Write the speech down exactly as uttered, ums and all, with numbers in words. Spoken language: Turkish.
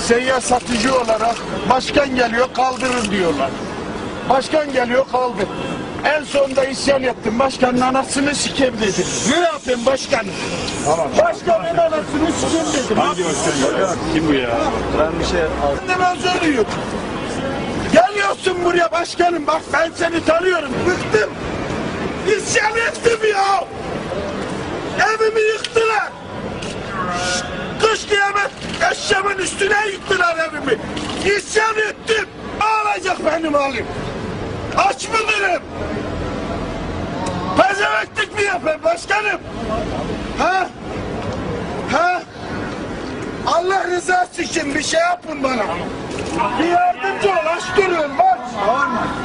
seyyar satıcı olarak başkan geliyor kaldırın diyorlar. Başkan geliyor kaldır. En sonunda isyan ettim. Başkanın anasını sikem dedim. Ne yapayım başkanım? Tamam. Başkanın anasını sikem dedim. Hangi başkan ya? Kim bu ya? Ben bir şey aldım. Ben özür diliyorum. Geliyorsun buraya başkanım. Bak ben seni tanıyorum. Bıktım. İsyan ettim ya. Evimi yıktılar. Kış kıyamet eşeğimin üstüne yıktılar evimi. İsyan ettim. Ağlayacak benim halim. Aç mıdırım? Pezeveklik mi yapayım başkanım? Ha? Ha? Allah rızası için bir şey yapın bana. Bir yardımcı ol, aç duruyorum bak.